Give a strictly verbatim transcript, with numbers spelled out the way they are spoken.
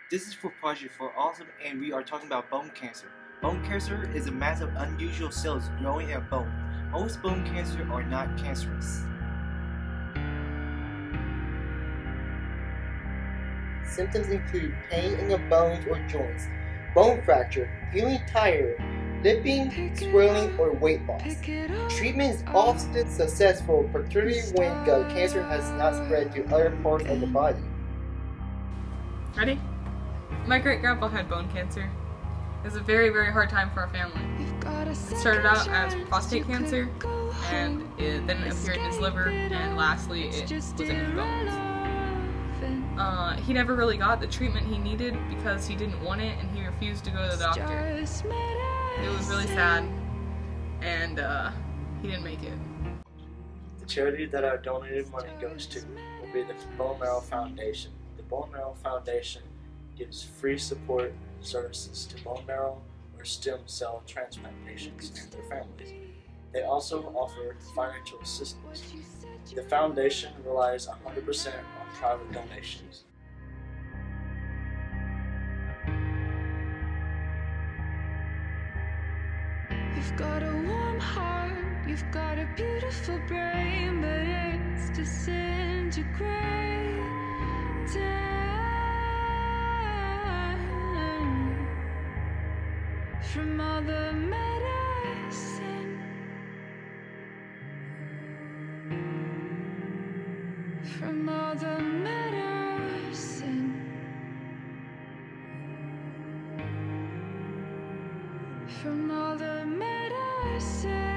This is for Project for Awesome, and we are talking about bone cancer. Bone cancer is a mass of unusual cells growing in a bone. Most bone cancer are not cancerous. Symptoms include pain in the bones or joints, bone fracture, feeling tired, lipping, swelling, or weight loss. Treatment is often successful, particularly when the cancer has not spread to other parts of the body. Ready? My great-grandpa had bone cancer. It was a very, very hard time for our family. It started out as prostate cancer, and it then appeared in his liver, and lastly it was in his bones. Uh, he never really got the treatment he needed because he didn't want it, and he refused to go to the doctor. It was really sad, and uh, he didn't make it. The charity that our donated money goes to will be the Bone Marrow Foundation. The Bone Marrow Foundation gives free support services to bone marrow or stem cell transplant patients and their families. They also offer financial assistance. The foundation relies one hundred percent on private donations. You've got a warm heart, you've got a beautiful brain, but it's disintegrating. From all the medicine, from all the medicine, from all the medicine.